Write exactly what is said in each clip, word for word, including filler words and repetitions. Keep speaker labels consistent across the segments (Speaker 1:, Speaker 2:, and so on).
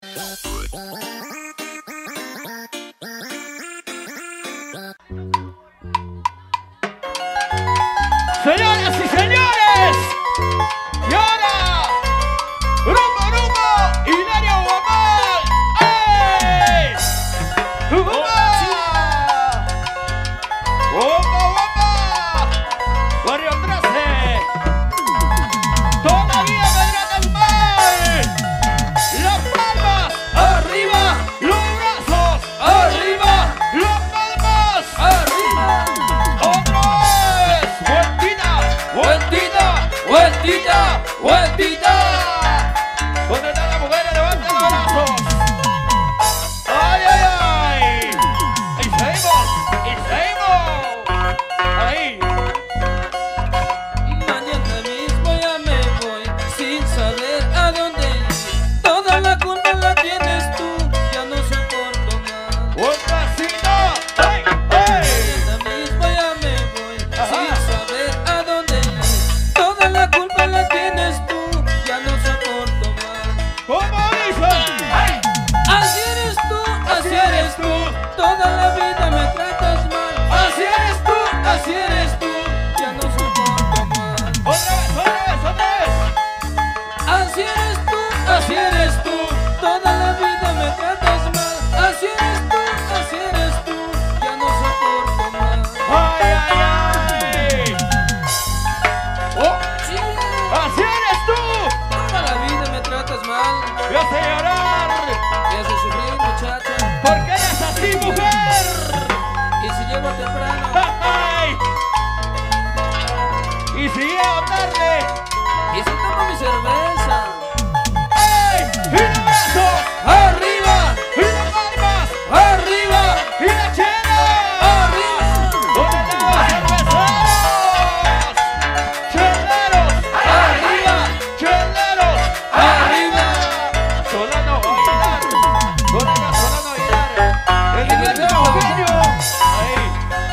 Speaker 1: Señoras y señores, y ahora, Rumbo Rumbo, Hilario Guamal, ¡ey! ¡Guapa! ¡Guapa, guapa! Barrio trece, todavía Pedrata del Mar, las palmas, arriba, los brazos, arriba, las palmas, arriba, otra vez, vueltita, vueltita, vueltita, vueltita. ¿Dónde están las mujeres? Levanten los brazos. ¡Ay, ay, ay! Y seguimos, y seguimos. Ahí.
Speaker 2: Mañana mismo ya me voy sin saber a dónde ir. Toda la culpa la tienes tú, ya no soporto más.
Speaker 1: ¡Otra cita! ¡Ay, ay!
Speaker 2: Mañana mismo ya me voy
Speaker 1: Ajá.
Speaker 2: sin saber a dónde ir. Toda la culpa la tienes tú, ya no soporto más.
Speaker 1: ¿Cómo dicen? ¡Ay!
Speaker 2: Así eres tú, así eres tú, toda la vida me tratas mal. Así eres tú, así eres tú, ya no soporto más.
Speaker 1: ¡Otra vez, otra vez, otra vez!
Speaker 2: Así eres tú, así eres tú, toda la vida me tratas mal. Así eres tú, así eres tú, ya no soporto más.
Speaker 1: ¡Ay, ay, ay! ¡Oh!
Speaker 2: Sí,
Speaker 1: ¡Así eres tú!
Speaker 2: toda la vida me tratas mal.
Speaker 1: ¡Me hace llorar!
Speaker 2: Me haces sufrir, muchacha,
Speaker 1: ¿Por qué eres así, mujer?
Speaker 2: y si llego temprano,
Speaker 1: ¡Ay! Y si llego tarde,
Speaker 2: y si tomo mi cerveza,
Speaker 1: ¡ay! ¡Y los brazos!
Speaker 2: arriba,
Speaker 1: ¡Y las palmas!
Speaker 2: arriba,
Speaker 1: ¡Y la chela!
Speaker 2: arriba,
Speaker 1: ¿Dónde están los cerveceros? ¡Cheleros!
Speaker 2: arriba,
Speaker 1: ¡Cheleros!
Speaker 2: arriba.
Speaker 1: Solano va a bailar. ¿Dónde está Solano a bailar? El libertador Eugenio. Ahí.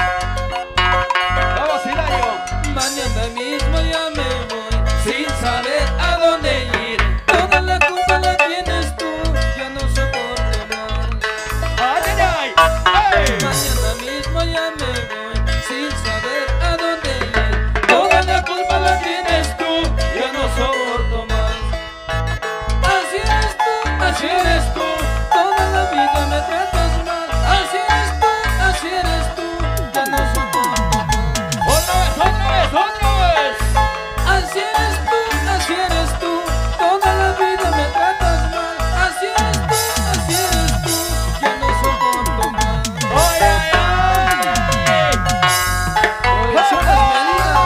Speaker 1: Vamos, Hilario.
Speaker 2: Mañana mismo ya me voy sin saber a dónde ir. Toda la culpa la tienes tú, ya no soporto más.
Speaker 1: ¡Ay, ay, ay! ¡Ay!
Speaker 2: Mañana mismo ya me voy sin saber a dónde ir. Toda la culpa la tienes tú, ya no soporto más. Así eres tú, así eres tú, toda la vida me tratas mal. Así eres tú, así eres tú, ya no soporto más.
Speaker 1: ¡Otra vez, otra vez, otra vez!
Speaker 2: Así eres tú, así eres tú, toda la vida me tratas mal. Así eres tú, así eres tú, ya no soporto más.
Speaker 1: ¡Ay, ay, ay!
Speaker 2: Oye, chulas, Melina,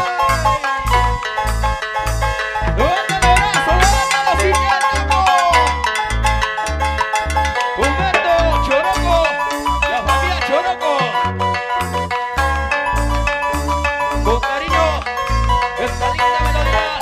Speaker 1: ¡Levanta los brazos, levanta los izquierdos! Humberto Choroco, la familia Choroco. Con cariño, esta linda melodía.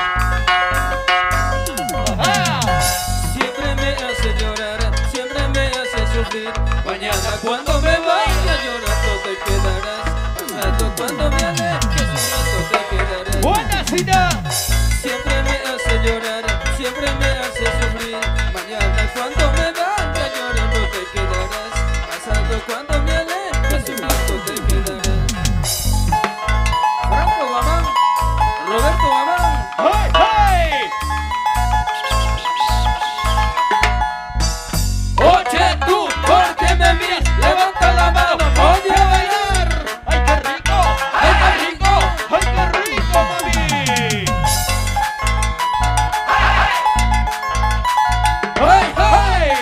Speaker 1: ¡Ajá!
Speaker 2: siempre me hace llorar, siempre me hace sufrir. Mañana cuando me vaya llorando te quedarás. Pasando cuando me alejes llorando te quedarás.
Speaker 1: ¡Buena cita!
Speaker 2: Siempre me hace llorar, siempre me hace sufrir. Mañana cuando me vaya llorando te quedarás. Pasando cuando me alejes llorando te quedarás. Franco Guamán, Roberto Guamán.
Speaker 1: ¡Ay, ay!
Speaker 2: Oye tú, ¿por qué me miras? Levanta la mano, voy a bailar.
Speaker 1: ¡Ay, qué rico! ¡Ay, qué rico! ¡Ay, qué rico, mami! ¡Ay, ay!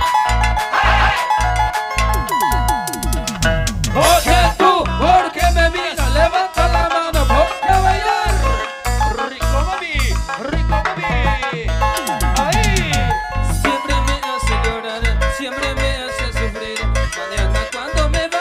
Speaker 2: Oye tú, ¿por qué me miras? Levanta la mano, voy a bailar.
Speaker 1: ¡Rico, mami! ¡Rico, mami! ¡Ahí!
Speaker 2: Siempre me hace llorar, siempre me hace sufrir. Mañana cuando me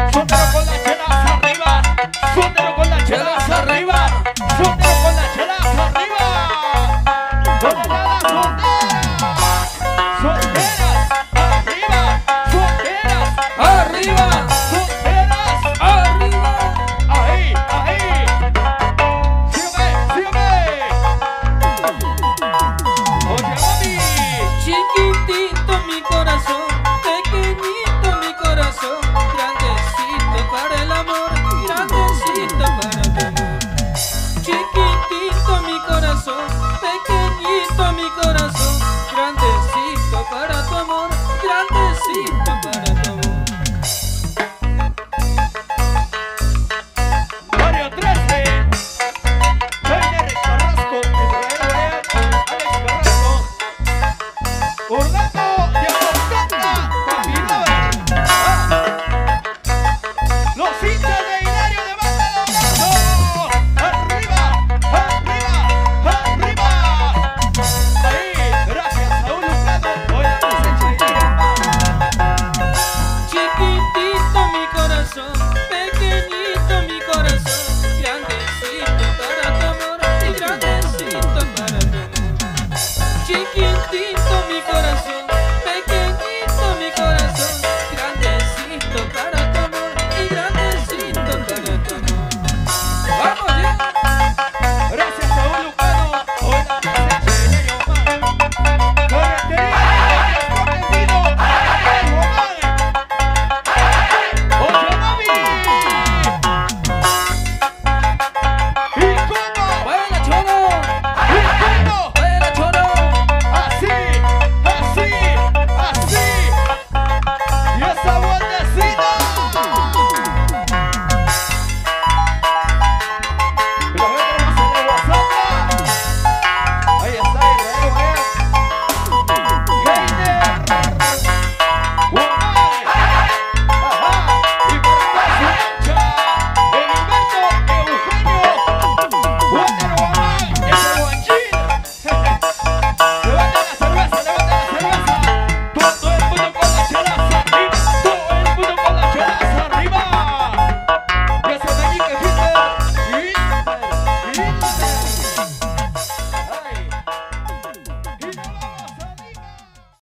Speaker 1: Súbelo con las chelas arriba. Súbelo